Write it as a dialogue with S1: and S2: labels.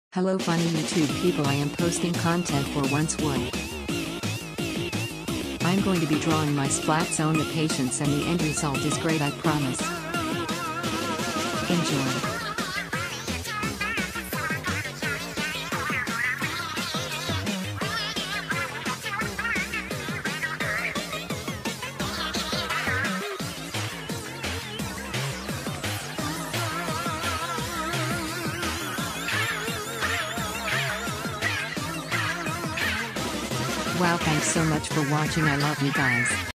S1: Hello funny YouTube people, I am posting content for once would. I'm going to be drawing my splatsona patients and the end result is great, I promise. Enjoy. Wow, thanks so much for watching, I love you guys.